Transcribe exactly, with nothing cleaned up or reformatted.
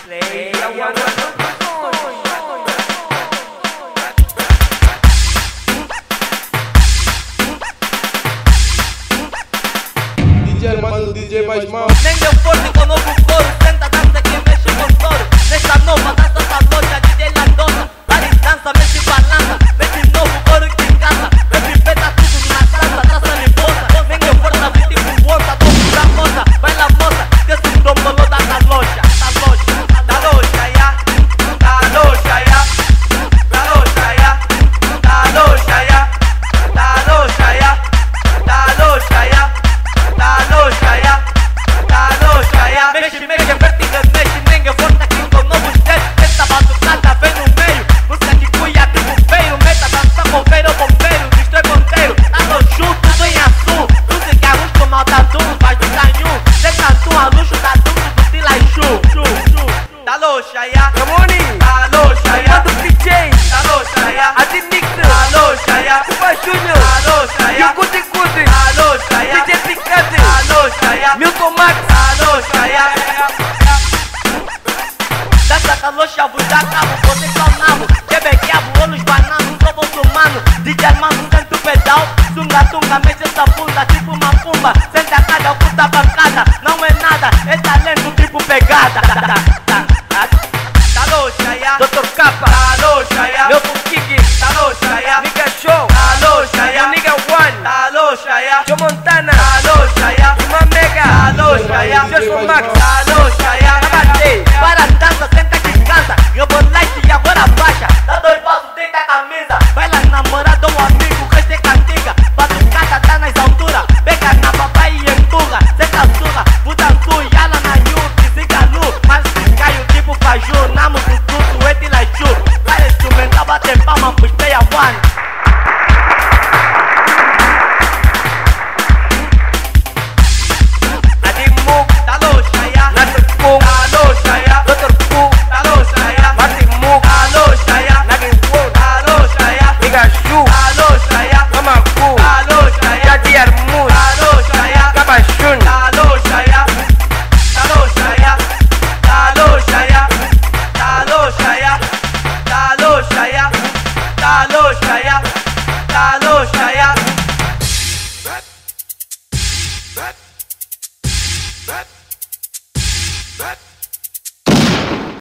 D J Armando, D J mais mal. Nem deu forte com o novo coro, senta dança que mexe com touro. Nesta nova dança Talocha, D J Landosa. Várias dança, mexe balança, mexe novo coro que engraça. Mexe peta tudo na dança, dança liposa. Nem deu força, vem tipo onça, topo da moça. Vai lá moça, que esse trombolo da Talocha. Talocha, Talocha, ya. Talocha, ya. Talocha, ya. Talocha, ya. Talocha, ya. Talocha, ya. Talocha, ya. Talocha, ya. Mexe, mexe, vertiga, mexe, ninguém força aqui com novo jeito. Essa batucada vem no meio, música que cuia tipo feio. Meta dança bombeiro, bombeiro, distrai ponteiro. Talocha, tudo em azul. Música é ruim com malta azul, faz do canhão. Deixa a tua luxo da tudo do Tilaichu. Talocha, ya. Ramoni, Talocha, ya. Armando D J, Talocha, ya. Adinix, Talocha, ya. Upa Júnior, Talocha, e ya. o Cuti Cuti, Talocha, ya. D J Picante, Talocha, ya. Milton Max, Talocha, ya. Dessa Talocha vos dá cabo, vocês são nabo. Chebequiabo, olhos bananos, sou vosso mano. D J Armando, senta o pedal. Sunga, tunga, mexe essa bunda, tipo uma pumba. Senta a cada puta bancada. Não é nada, é talento, tipo pegada. Talocha, ya. doutor Capa, Talocha, ya. meu Muzik, Talocha, ya. Nigga Show, Talocha, ya. meu Nigga One, Talocha, ya. Joe Montana, Talocha, ya. Uma Mega, Talocha, ya. Jason Max, Talocha,